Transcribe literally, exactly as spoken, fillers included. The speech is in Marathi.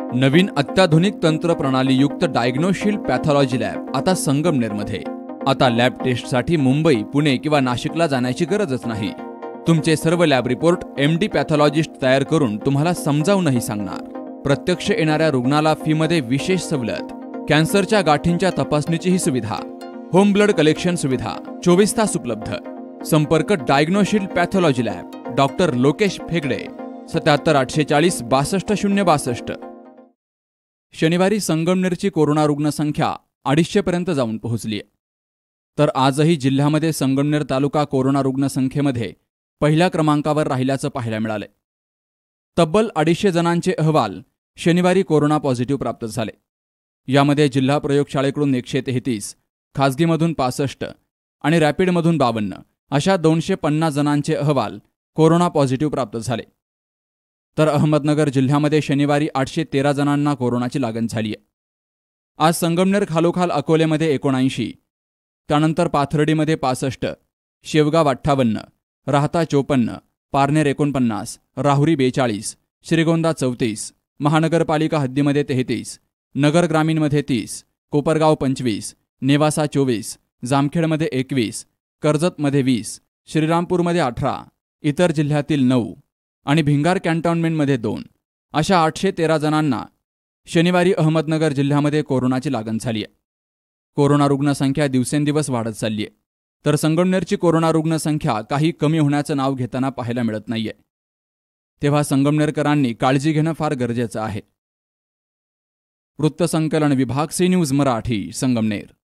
नवीन अत्याधुनिक तंत्रप्रणालीयुक्त डायग्नोशिल्ड पॅथॉलॉजी लॅब आता संगमनेरमध्ये। आता लॅब टेस्टसाठी मुंबई, पुणे किंवा नाशिकला जाण्याची गरजच नाही। तुमचे सर्व लॅब रिपोर्ट एमडी पॅथॉलॉजिस्ट तयार करून तुम्हाला समजावूनही सांगणार। प्रत्यक्ष येणाऱ्या रुग्णाला फीमध्ये विशेष सवलत, कॅन्सरच्या गाठींच्या तपासणीचीही सुविधा, होम ब्लड कलेक्शन सुविधा चोवीस तास उपलब्ध। संपर्क Diagnoshield pathology lab, doctor Lokesh Phegde, सत्याहत्तर आठशे चाळीस बासष्ट शून्य बासष्ट। शनिवारी संगमनेरची कोरोना रुग्णसंख्या अडीचशे पर्यंत जाऊन पोहोचली, तर आजही जिल्ह्यामध्ये संगमनेर तालुका कोरोना रुग्णसंख्येमध्ये पहिल्या क्रमांकावर राहिल्याचं पाहायला मिळाले। तब्बल अडीचशे जणांचे अहवाल शनिवारी कोरोना पॉझिटिव्ह प्राप्त झाले। यामध्ये जिल्हा प्रयोगशाळेकडून एकशे तेहतीस, खासगीमधून पासष्ट आणि रॅपिडमधून बावन्न अशा दोनशे पन्नास जणांचे अहवाल कोरोना पॉझिटिव्ह प्राप्त झाले। तर अहमदनगर जिल्ह्यामध्ये शनिवारी आठशे तेरा जणांना कोरोनाची लागण झाली आहे। आज संगमनेर खालोखाल अकोलेमध्ये एकोणऐंशी, त्यानंतर पाथर्डीमध्ये पासष्ट, शेवगाव अठ्ठावन्न, राहता चोपन्न, पारनेर एकोणपन्नास, राहुरी बेचाळीस, श्रीगोंदा चौतीस, महानगरपालिका हद्दीमध्ये तेहतीस, नगर ग्रामीणमध्ये तीस, कोपरगाव पंचवीस, नेवासा चोवीस, जामखेडमध्ये एकवीस, कर्जतमध्ये वीस, श्रीरामपूरमध्ये अठरा, इतर जिल्ह्यातील नऊ आणि भिंगार कॅन्टॉन्मेंटमध्ये दोन अशा आठशे तेरा जणांना शनिवारी अहमदनगर जिल्ह्यामध्ये कोरोनाची लागण झाली आहे। कोरोना रुग्णसंख्या दिवसेंदिवस वाढत चालली आहे, तर संगमनेरची कोरोना रुग्णसंख्या काही कमी होण्याचं नाव घेताना पाहायला मिळत नाहीये। तेव्हा संगमनेरकरांनी काळजी घेणं फार गरजेचं आहे। वृत्तसंकलन विभाग, सी न्यूज मराठी, संगमनेर।